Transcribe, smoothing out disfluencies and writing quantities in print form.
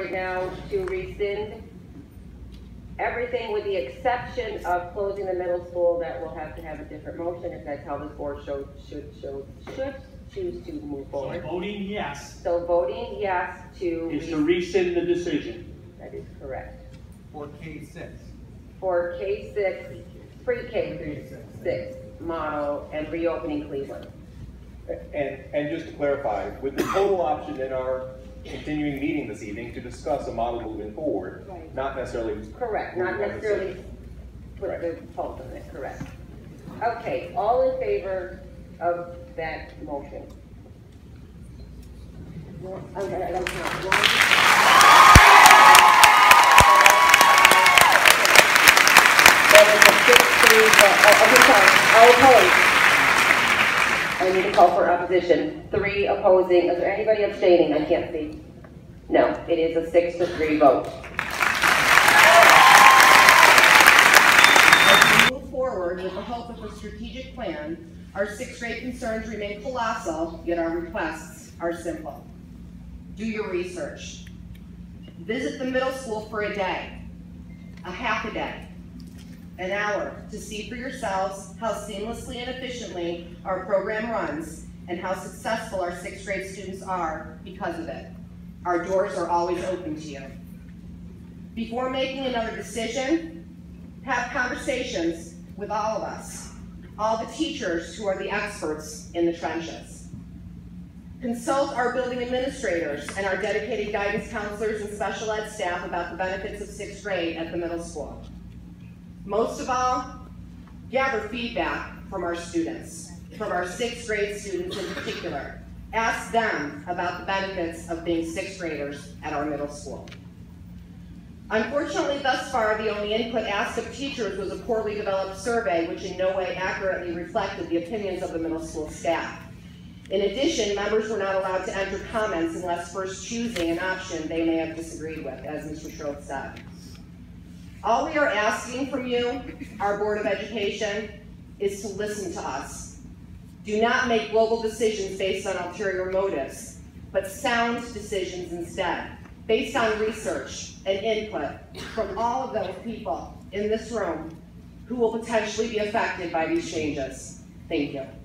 right now to rescind everything with the exception of closing the middle school. That will have to have a different motion if that's how this board should choose to move forward. So voting yes. So voting yes is to rescind the decision. That is correct. For K6. For K6, pre-K through 6 model and reopening Cleveland. And just to clarify, with the total option in our continuing meeting this evening to discuss a model moving forward, right. Not necessarily. Correct, not necessarily put right. The pulse in it, correct. Okay, all in favor of that motion? Okay, I don't count. 1. That is a 6-3 vote. Okay, sorry, all opposed. I need to call for opposition. 3 opposing. Is there anybody abstaining? I can't see. No, it is a 6-3 vote. As we move forward with the help of a strategic plan, our 6th grade concerns remain colossal, yet our requests are simple. Do your research. Visit the middle school for a day, a half a day, an hour to see for yourselves how seamlessly and efficiently our program runs and how successful our 6th grade students are because of it. Our doors are always open to you. Before making another decision, have conversations with all of us, all the teachers who are the experts in the trenches. Consult our building administrators and our dedicated guidance counselors and special ed staff about the benefits of 6th grade at the middle school. Most of all, gather feedback from our students, from our 6th grade students in particular. Ask them about the benefits of being 6th graders at our middle school. Unfortunately, thus far, the only input asked of teachers was a poorly developed survey which in no way accurately reflected the opinions of the middle school staff. In addition, members were not allowed to enter comments unless first choosing an option they may have disagreed with, as Mr. Schroth said. All we are asking from you, our Board of Education, is to listen to us. Do not make global decisions based on ulterior motives, but sound decisions instead, based on research and input from all of those people in this room who will potentially be affected by these changes. Thank you.